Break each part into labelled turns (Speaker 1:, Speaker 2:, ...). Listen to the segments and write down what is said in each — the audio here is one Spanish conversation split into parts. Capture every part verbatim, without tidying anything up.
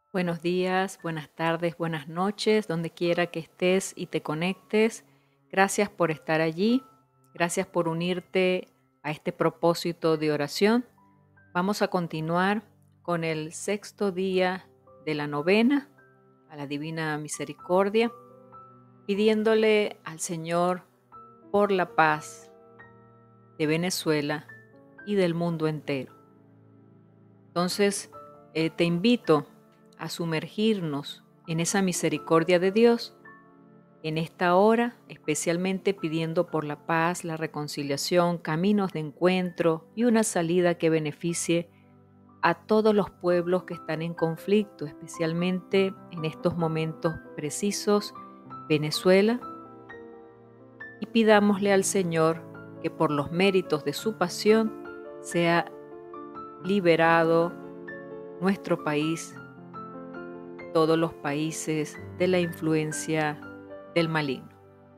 Speaker 1: Buenos días, buenas tardes, buenas noches, donde quiera que estés y te conectes. Gracias por estar allí. Gracias por unirte a este propósito de oración. Vamos a continuar con el sexto día de la novena a la Divina Misericordia, pidiéndole al Señor por la paz de Venezuela y del mundo entero. Entonces, eh, te invito a sumergirnos en esa misericordia de Dios en esta hora, especialmente pidiendo por la paz, la reconciliación, caminos de encuentro y una salida que beneficie a todos los pueblos que están en conflicto, especialmente en estos momentos precisos, Venezuela, y pidámosle al Señor que por los méritos de su pasión sea liberado nuestro país, todos los países de la influencia del maligno.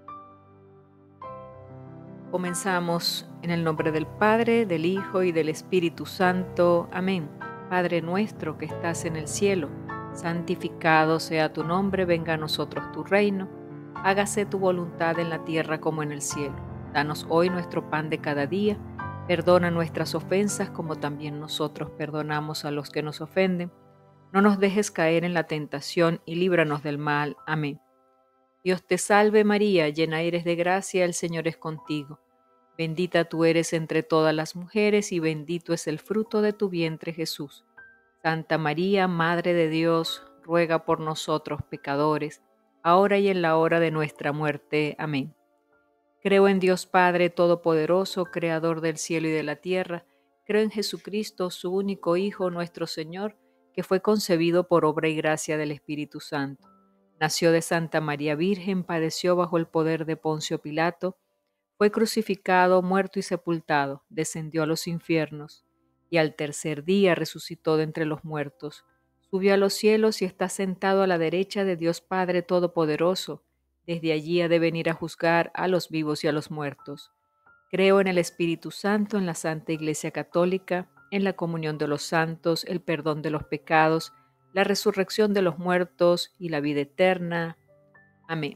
Speaker 1: Comenzamos en el nombre del Padre, del Hijo y del Espíritu Santo. Amén. Padre nuestro que estás en el cielo, santificado sea tu nombre, venga a nosotros tu reino, hágase tu voluntad en la tierra como en el cielo. Danos hoy nuestro pan de cada día, perdona nuestras ofensas como también nosotros perdonamos a los que nos ofenden. No nos dejes caer en la tentación y líbranos del mal. Amén. Dios te salve María, llena eres de gracia, el Señor es contigo. Bendita tú eres entre todas las mujeres y bendito es el fruto de tu vientre Jesús. Santa María, Madre de Dios, ruega por nosotros pecadores, ahora y en la hora de nuestra muerte. Amén. Creo en Dios Padre Todopoderoso, Creador del cielo y de la tierra. Creo en Jesucristo, su único Hijo, nuestro Señor, que fue concebido por obra y gracia del Espíritu Santo. Nació de Santa María Virgen, padeció bajo el poder de Poncio Pilato, fue crucificado, muerto y sepultado, descendió a los infiernos, y al tercer día resucitó de entre los muertos. Subió a los cielos y está sentado a la derecha de Dios Padre Todopoderoso. Desde allí ha de venir a juzgar a los vivos y a los muertos. Creo en el Espíritu Santo, en la Santa Iglesia Católica, en la comunión de los santos, el perdón de los pecados, la resurrección de los muertos y la vida eterna. Amén.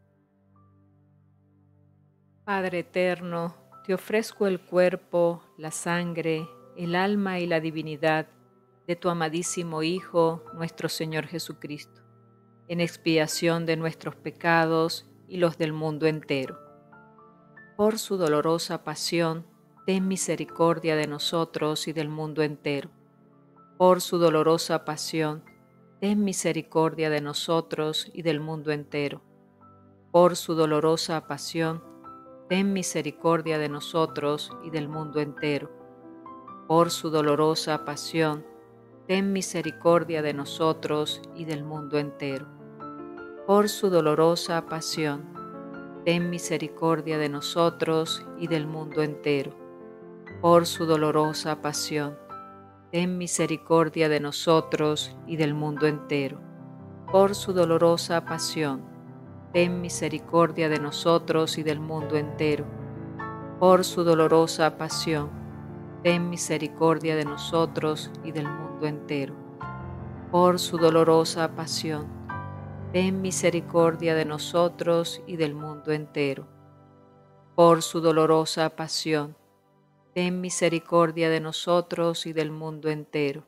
Speaker 1: Padre eterno, te ofrezco el cuerpo, la sangre, el alma y la divinidad de tu amadísimo Hijo, nuestro Señor Jesucristo, en expiación de nuestros pecados y los del mundo entero. Por su dolorosa pasión, ten misericordia de nosotros y del mundo entero. Por su dolorosa pasión, ten misericordia de nosotros y del mundo entero. Por su dolorosa pasión, ten misericordia de nosotros y del mundo entero. Por su dolorosa pasión, ten misericordia de nosotros y del mundo entero. Por su dolorosa pasión, ten misericordia de nosotros y del mundo entero. Por su dolorosa pasión, ten misericordia de nosotros y del mundo entero. Por su dolorosa pasión, ten misericordia de nosotros y del mundo entero. Por su dolorosa pasión, ten misericordia de nosotros y del mundo entero. Por su dolorosa pasión, ten misericordia de nosotros y del mundo entero. Por su dolorosa pasión, ten misericordia de nosotros y del mundo entero.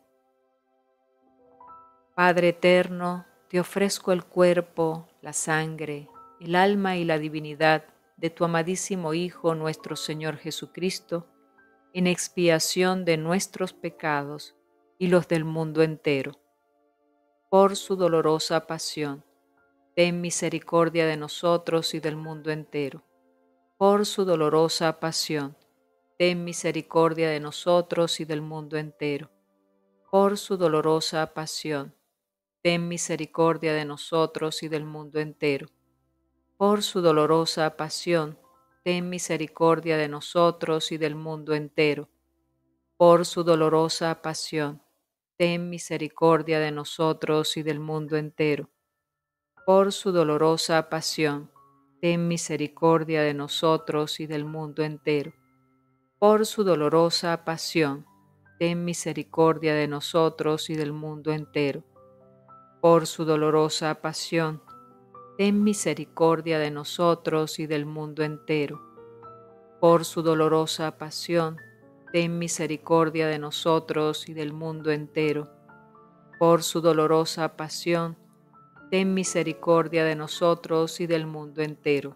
Speaker 1: Padre eterno, te ofrezco el cuerpo, la sangre, el alma y la divinidad de tu amadísimo Hijo, nuestro Señor Jesucristo, en expiación de nuestros pecados y los del mundo entero. Por su dolorosa pasión, ten misericordia de nosotros y del mundo entero. Por su dolorosa pasión, ten misericordia de nosotros y del mundo entero. Por su dolorosa pasión, ten misericordia de nosotros y del mundo entero. Por su dolorosa pasión, ten misericordia de nosotros y del mundo entero. Por su dolorosa pasión, ten misericordia de nosotros y del mundo entero. Por su dolorosa pasión, ten misericordia de nosotros y del mundo entero. Por su dolorosa pasión, ten misericordia de nosotros y del mundo entero. por su dolorosa pasión, ten misericordia de nosotros y del mundo entero. Por su dolorosa pasión, ten misericordia de nosotros y del mundo entero. Por su dolorosa pasión, ten misericordia de nosotros y del mundo entero.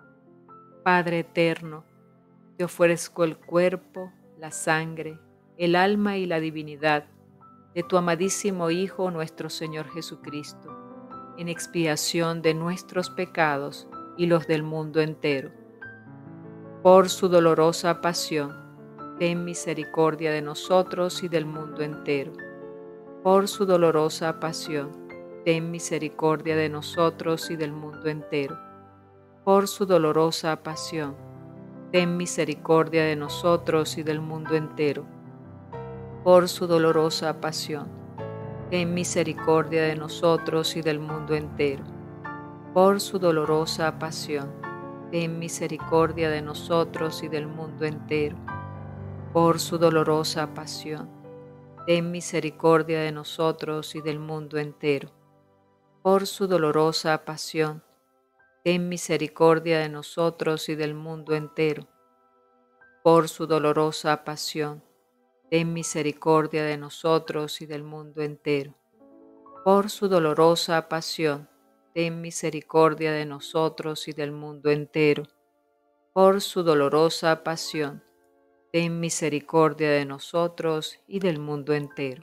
Speaker 1: Padre eterno, te ofrezco el cuerpo, la sangre, el alma y la divinidad de tu amadísimo Hijo nuestro Señor Jesucristo, en expiación de nuestros pecados y los del mundo entero. Por su dolorosa pasión, ten misericordia de nosotros y del mundo entero. Por su dolorosa pasión, ten misericordia de nosotros y del mundo entero. Por su dolorosa pasión, ten misericordia de nosotros y del mundo entero. Por su dolorosa pasión, ten misericordia de nosotros y del mundo entero. Por su dolorosa pasión, ten misericordia de nosotros y del mundo entero. Por su dolorosa pasión, ten misericordia de nosotros y del mundo entero. Por su dolorosa pasión, ten misericordia de nosotros y del mundo entero. Por su dolorosa pasión, ten misericordia de nosotros y del mundo entero. Por su dolorosa pasión, ten misericordia de nosotros y del mundo entero. Por su dolorosa pasión, ten misericordia de nosotros y del mundo entero.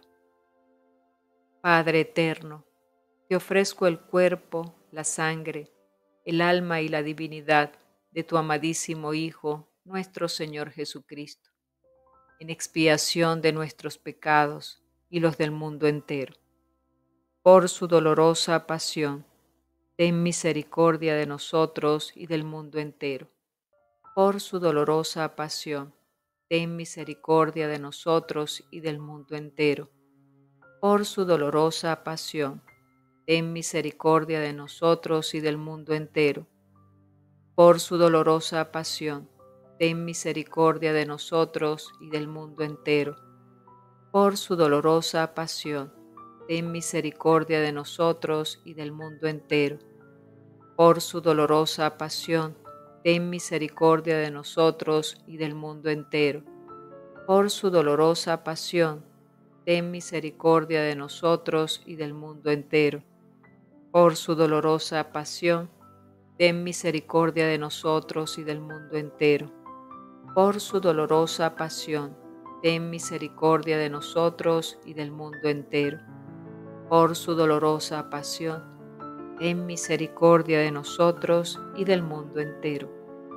Speaker 1: Padre eterno, te ofrezco el cuerpo, la sangre, el alma y la divinidad de tu amadísimo Hijo, nuestro Señor Jesucristo, en expiación de nuestros pecados y los del mundo entero. Por su dolorosa pasión, ten misericordia de nosotros y del mundo entero. Por su dolorosa pasión, ten misericordia de nosotros y del mundo entero. Por su dolorosa pasión, ten misericordia de nosotros y del mundo entero. Por su dolorosa pasión, ten misericordia de nosotros y del mundo entero. Por su dolorosa pasión, ten misericordia de nosotros y del mundo entero. Por su dolorosa pasión, ten misericordia de nosotros y del mundo entero. Por su dolorosa pasión, ten misericordia de nosotros y del mundo entero. Por su dolorosa pasión, ten misericordia de nosotros y del mundo entero. Por su dolorosa pasión, ten misericordia de nosotros y del mundo entero. Por su dolorosa pasión, ten misericordia de nosotros y del mundo entero.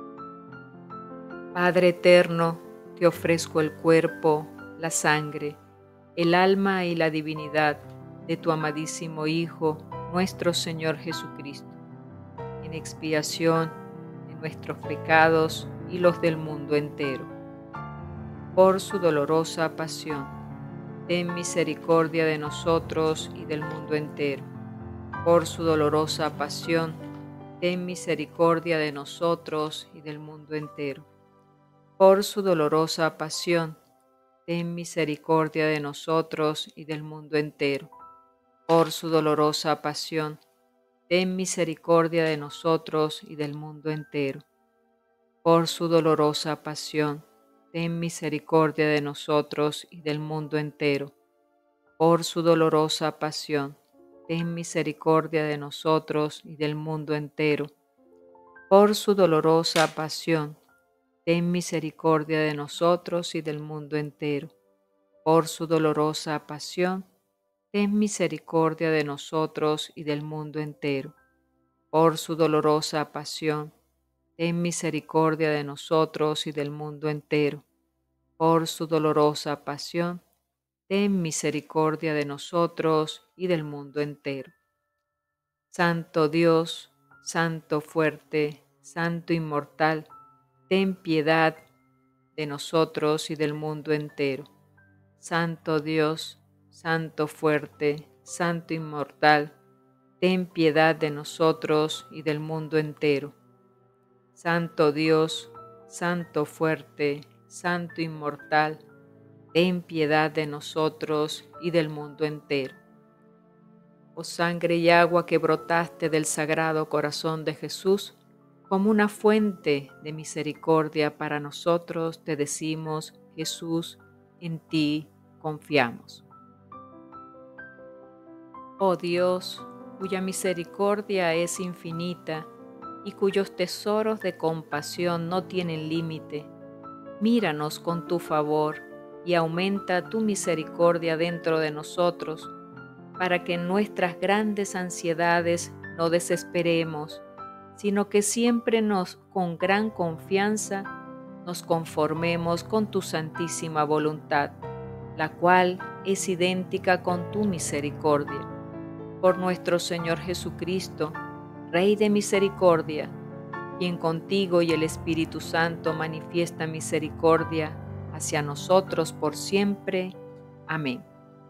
Speaker 1: Padre eterno, te ofrezco el cuerpo, la sangre, el alma y la divinidad de tu amadísimo Hijo, nuestro Señor Jesucristo, en expiación de nuestros pecados y los del mundo entero. Por su dolorosa pasión, ten misericordia de nosotros y del mundo entero. Por su dolorosa pasión, ten misericordia de nosotros y del mundo entero. Por su dolorosa pasión, ten misericordia de nosotros y del mundo entero. Por su dolorosa pasión, ten misericordia de nosotros y del mundo entero. Por su dolorosa pasión, ten misericordia de nosotros y del mundo entero. Por su dolorosa pasión, ten misericordia de nosotros y del mundo entero. Por su dolorosa pasión, ten misericordia de nosotros y del mundo entero. Por su dolorosa pasión, ten misericordia de nosotros y del mundo entero. Por su dolorosa pasión, ten misericordia de nosotros y del mundo entero. Por su dolorosa pasión, ten misericordia de nosotros y del mundo entero. Santo Dios, Santo fuerte, Santo inmortal, ten piedad de nosotros y del mundo entero. Santo Dios, Santo fuerte, Santo inmortal, ten piedad de nosotros y del mundo entero. Santo Dios, Santo fuerte, Santo inmortal, ten piedad de nosotros y del mundo entero. Oh sangre y agua que brotaste del Sagrado Corazón de Jesús, como una fuente de misericordia para nosotros, te decimos, Jesús, en ti confiamos. Oh Dios, cuya misericordia es infinita y cuyos tesoros de compasión no tienen límite, míranos con tu favor y aumenta tu misericordia dentro de nosotros, para que en nuestras grandes ansiedades no desesperemos, sino que siempre nos, con gran confianza, nos conformemos con tu santísima voluntad, la cual es idéntica con tu misericordia. Por nuestro Señor Jesucristo, Rey de misericordia, quien contigo y el Espíritu Santo manifiesta misericordia hacia nosotros por siempre. Amén.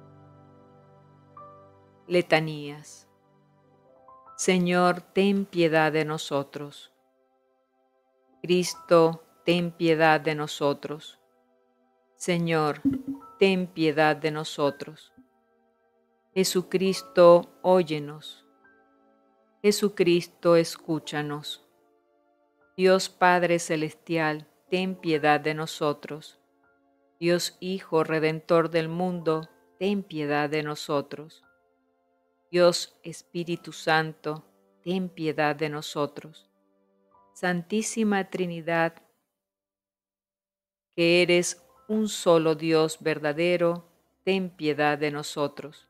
Speaker 1: Letanías. Señor, ten piedad de nosotros. Cristo, ten piedad de nosotros. Señor, ten piedad de nosotros. Jesucristo, óyenos. Jesucristo, escúchanos. Dios Padre Celestial, ten piedad de nosotros. Dios Hijo Redentor del mundo, ten piedad de nosotros. Dios Espíritu Santo, ten piedad de nosotros. Santísima Trinidad, que eres un solo Dios verdadero, ten piedad de nosotros.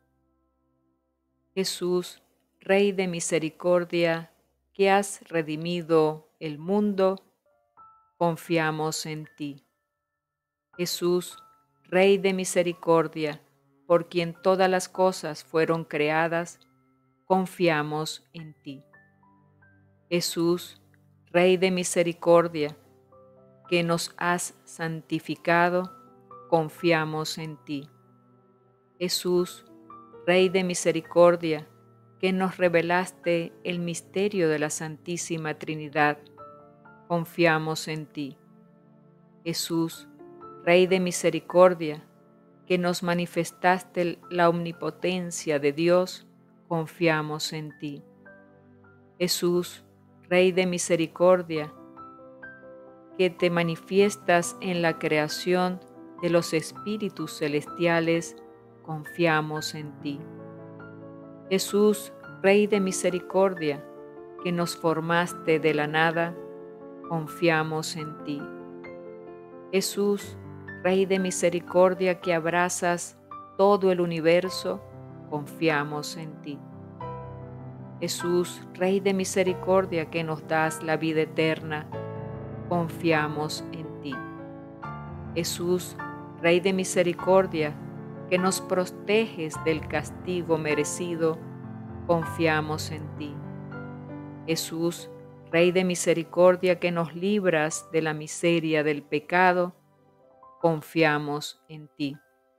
Speaker 1: Jesús, Rey de misericordia, que has redimido el mundo, confiamos en ti. Jesús, Rey de misericordia, por quien todas las cosas fueron creadas, confiamos en ti. Jesús, Rey de misericordia, que nos has santificado, confiamos en ti. Jesús, Rey de misericordia, que nos revelaste el misterio de la Santísima Trinidad, confiamos en ti. Jesús, Rey de misericordia, que nos manifestaste la omnipotencia de Dios, confiamos en ti. Jesús, Rey de misericordia, que te manifiestas en la creación de los espíritus celestiales, confiamos en ti. Jesús, Rey de misericordia, que nos formaste de la nada, confiamos en ti. Jesús, Rey de misericordia, que abrazas todo el universo, confiamos en ti. Jesús, Rey de misericordia, que nos das la vida eterna, confiamos en ti. Jesús, Rey de misericordia, que nos proteges del castigo merecido, confiamos en ti. Jesús, Rey de misericordia, que nos libras de la miseria del pecado, confiamos en ti.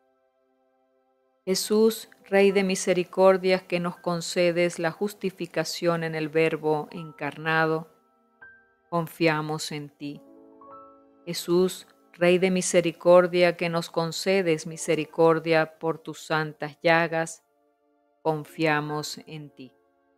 Speaker 1: Jesús, Rey de misericordia, que nos concedes la justificación en el Verbo encarnado, confiamos en ti. Jesús, Rey de misericordia, que nos concedes misericordia por tus santas llagas, confiamos en ti.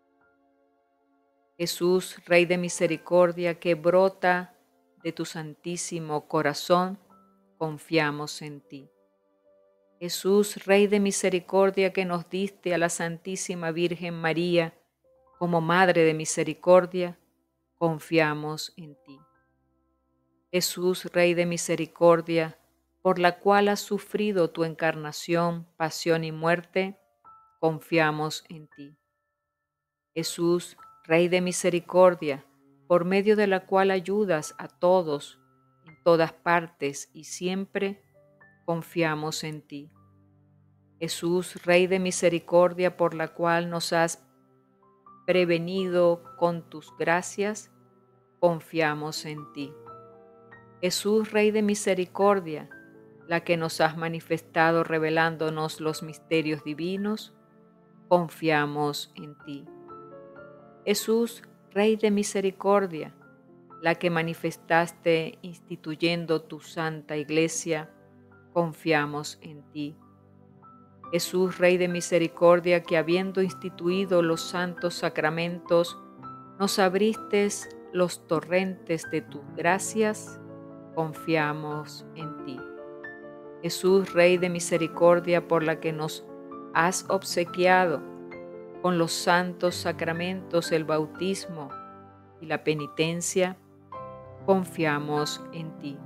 Speaker 1: Jesús, Rey de misericordia, que brota de tu santísimo corazón, confiamos en ti. Jesús, Rey de misericordia, que nos diste a la Santísima Virgen María como Madre de misericordia, confiamos en ti. Jesús, Rey de misericordia, por la cual has sufrido tu encarnación, pasión y muerte, confiamos en ti. Jesús, Rey de misericordia, por medio de la cual ayudas a todos, en todas partes y siempre, confiamos en ti. Jesús, Rey de misericordia, por la cual nos has prevenido con tus gracias, confiamos en ti. Jesús, Rey de misericordia, la que nos has manifestado revelándonos los misterios divinos, confiamos en ti. Jesús, Rey de misericordia, la que manifestaste instituyendo tu santa iglesia, confiamos en ti. Jesús, Rey de misericordia, que habiendo instituido los santos sacramentos, nos abriste los torrentes de tus gracias, confiamos en ti. Jesús, Rey de misericordia, por la que nos has obsequiado con los santos sacramentos, el bautismo y la penitencia, confiamos en ti.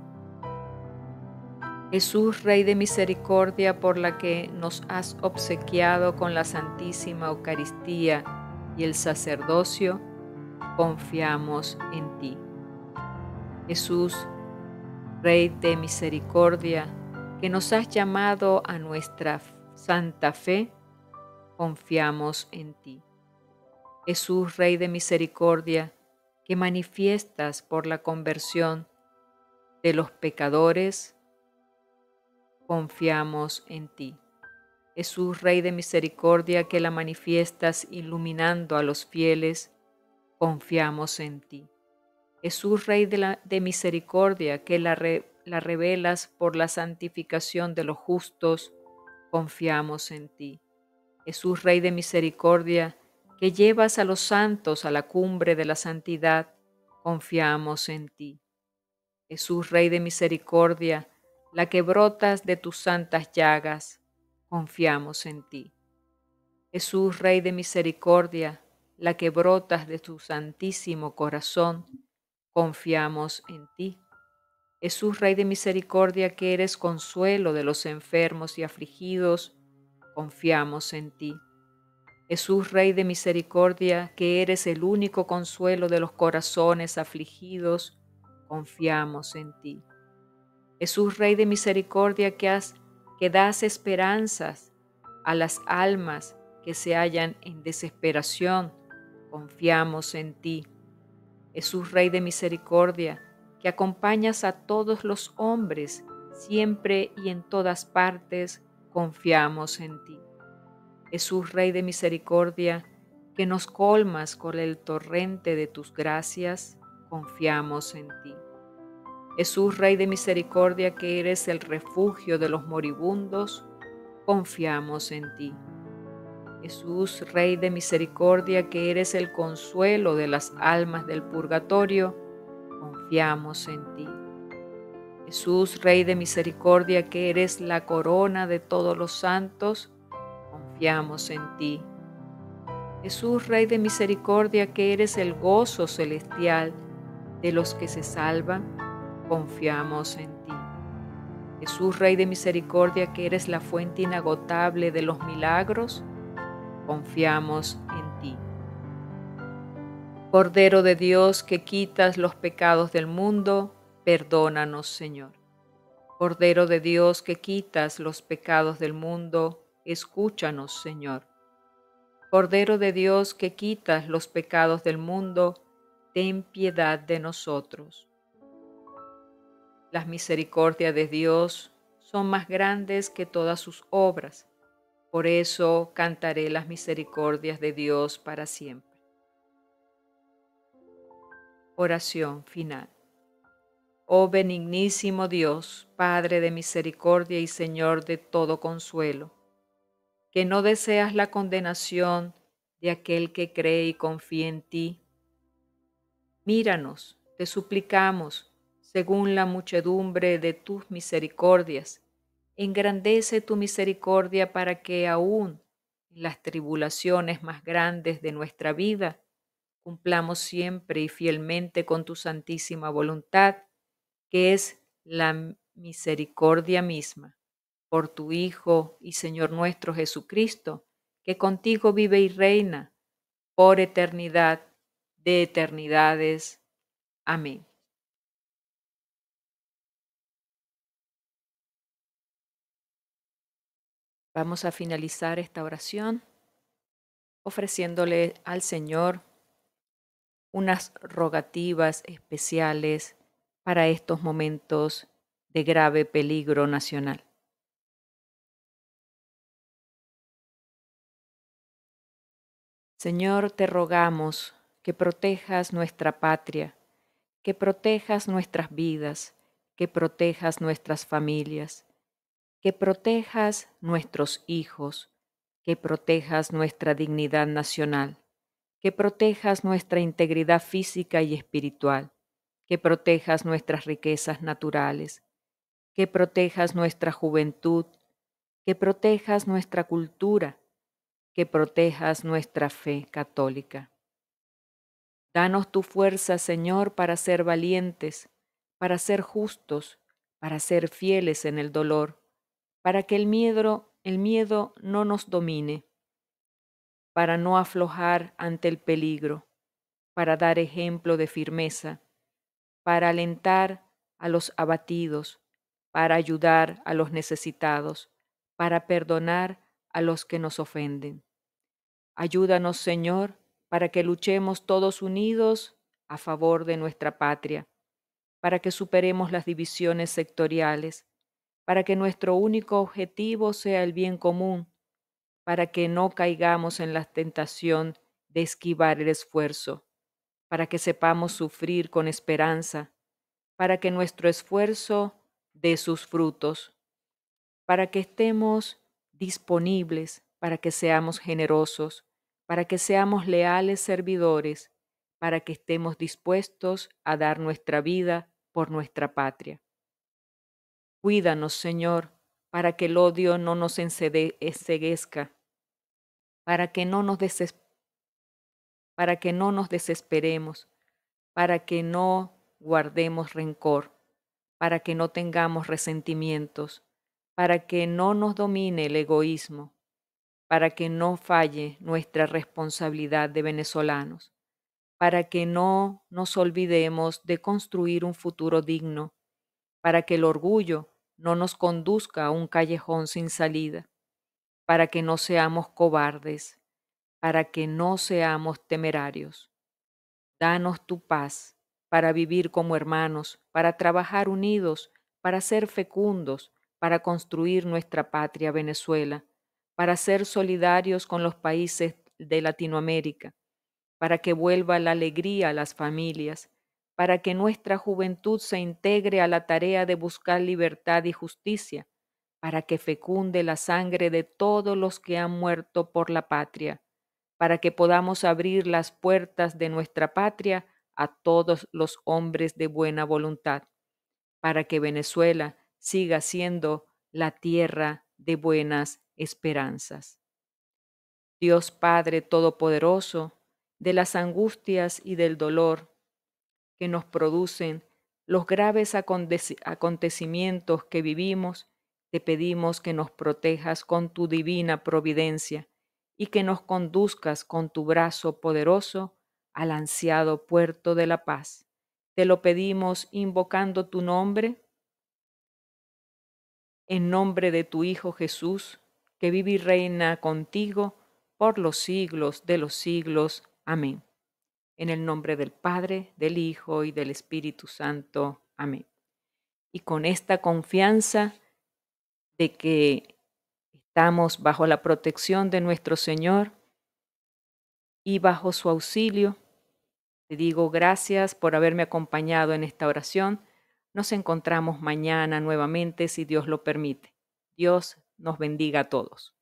Speaker 1: Jesús, Rey de misericordia, por la que nos has obsequiado con la Santísima Eucaristía y el sacerdocio, confiamos en ti. Jesús, Rey de misericordia, que nos has llamado a nuestra santa fe, confiamos en ti. Jesús, Rey de misericordia, que manifiestas por la conversión de los pecadores, confiamos en ti. Jesús, Rey de misericordia, que la manifiestas iluminando a los fieles, confiamos en ti. Jesús, Rey de, la, de misericordia, que la, re, la revelas por la santificación de los justos, confiamos en ti. Jesús, Rey de misericordia, que llevas a los santos a la cumbre de la santidad, confiamos en ti. Jesús, Rey de misericordia, la que brotas de tus santas llagas, confiamos en ti. Jesús, Rey de misericordia, la que brotas de tu santísimo corazón, confiamos en ti. Jesús, Rey de misericordia, que eres consuelo de los enfermos y afligidos, confiamos en ti. Jesús, Rey de misericordia, que eres el único consuelo de los corazones afligidos, confiamos en ti. Jesús, Rey de misericordia, que, has, que das esperanzas a las almas que se hallan en desesperación, confiamos en ti. Jesús, Rey de misericordia, que acompañas a todos los hombres, siempre y en todas partes, confiamos en ti. Jesús, Rey de misericordia, que nos colmas con el torrente de tus gracias, confiamos en ti. Jesús, Rey de misericordia, que eres el refugio de los moribundos, confiamos en ti. Jesús, Rey de misericordia, que eres el consuelo de las almas del purgatorio, confiamos en ti. Jesús, Rey de misericordia, que eres la corona de todos los santos, confiamos en ti. Jesús, Rey de misericordia, que eres el gozo celestial de los que se salvan, confiamos en ti. Jesús, Rey de misericordia, que eres la fuente inagotable de los milagros, confiamos en ti. Cordero de Dios, que quitas los pecados del mundo, perdónanos, Señor. Cordero de Dios, que quitas los pecados del mundo, escúchanos, Señor. Cordero de Dios, que quitas los pecados del mundo, ten piedad de nosotros. Las misericordias de Dios son más grandes que todas sus obras. Por eso cantaré las misericordias de Dios para siempre. Oración final. Oh benignísimo Dios, Padre de misericordia y Señor de todo consuelo, que no deseas la condenación de aquel que cree y confía en ti. Míranos, te suplicamos, según la muchedumbre de tus misericordias. Engrandece tu misericordia para que aún en las tribulaciones más grandes de nuestra vida cumplamos siempre y fielmente con tu santísima voluntad, que es la misericordia misma, por tu Hijo y Señor nuestro Jesucristo, que contigo vive y reina por eternidad de eternidades. Amén. Vamos a finalizar esta oración ofreciéndole al Señor unas rogativas especiales para estos momentos de grave peligro nacional. Señor, te rogamos que protejas nuestra patria, que protejas nuestras vidas, que protejas nuestras familias, que protejas nuestros hijos, que protejas nuestra dignidad nacional, que protejas nuestra integridad física y espiritual, que protejas nuestras riquezas naturales, que protejas nuestra juventud, que protejas nuestra cultura, que protejas nuestra fe católica. Danos tu fuerza, Señor, para ser valientes, para ser justos, para ser fieles en el dolor, para que el miedo, el miedo no nos domine, para no aflojar ante el peligro, para dar ejemplo de firmeza, para alentar a los abatidos, para ayudar a los necesitados, para perdonar a los que nos ofenden. Ayúdanos, Señor, para que luchemos todos unidos a favor de nuestra patria, para que superemos las divisiones sectoriales, para que nuestro único objetivo sea el bien común, para que no caigamos en la tentación de esquivar el esfuerzo, para que sepamos sufrir con esperanza, para que nuestro esfuerzo dé sus frutos, para que estemos disponibles, para que seamos generosos, para que seamos leales servidores, para que estemos dispuestos a dar nuestra vida por nuestra patria. Cuídanos, Señor, para que el odio no nos enceguezca, para que no nos deses- para que no nos desesperemos, para que no guardemos rencor, para que no tengamos resentimientos, para que no nos domine el egoísmo, para que no falle nuestra responsabilidad de venezolanos, para que no nos olvidemos de construir un futuro digno, para que el orgullo no nos conduzca a un callejón sin salida, para que no seamos cobardes, para que no seamos temerarios. Danos tu paz para vivir como hermanos, para trabajar unidos, para ser fecundos, para construir nuestra patria Venezuela, para ser solidarios con los países de Latinoamérica, para que vuelva la alegría a las familias, para que nuestra juventud se integre a la tarea de buscar libertad y justicia, para que fecunde la sangre de todos los que han muerto por la patria, para que podamos abrir las puertas de nuestra patria a todos los hombres de buena voluntad, para que Venezuela siga siendo la tierra de buenas esperanzas. Dios Padre Todopoderoso, de las angustias y del dolor que nos producen los graves acontecimientos que vivimos, te pedimos que nos protejas con tu divina providencia y que nos conduzcas con tu brazo poderoso al ansiado puerto de la paz. Te lo pedimos invocando tu nombre, en nombre de tu Hijo Jesús, que vive y reina contigo por los siglos de los siglos. Amén. En el nombre del Padre, del Hijo y del Espíritu Santo. Amén. Y con esta confianza de que estamos bajo la protección de nuestro Señor y bajo su auxilio, te digo gracias por haberme acompañado en esta oración. Nos encontramos mañana nuevamente si Dios lo permite. Dios nos bendiga a todos.